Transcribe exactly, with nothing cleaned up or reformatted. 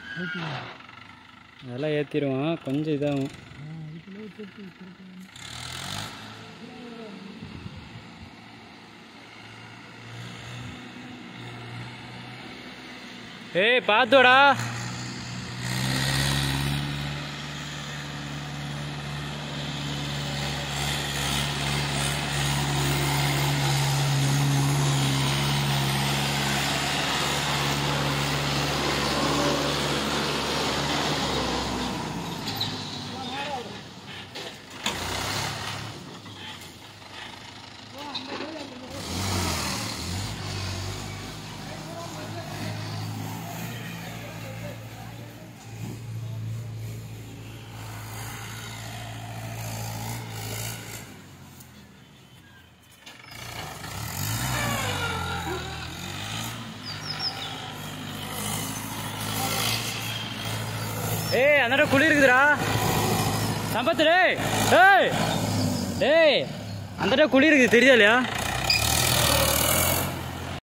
அதெல்லாம் ஏற்றிடுவான், கொஞ்சம் இதாகும். ஏய் பார்த்துடா. ஏய் அந்த குழி இருக்குதுடா சம்பத்து. டேய் டேய் டேய் அந்த குழி இருக்குது தெரியுதா இல்லையா?